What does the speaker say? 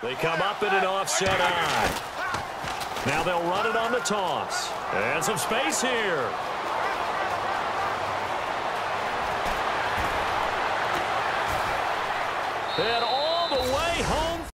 They come up in an offset eye. Now they'll run it on the toss. And some space here. And all the way home.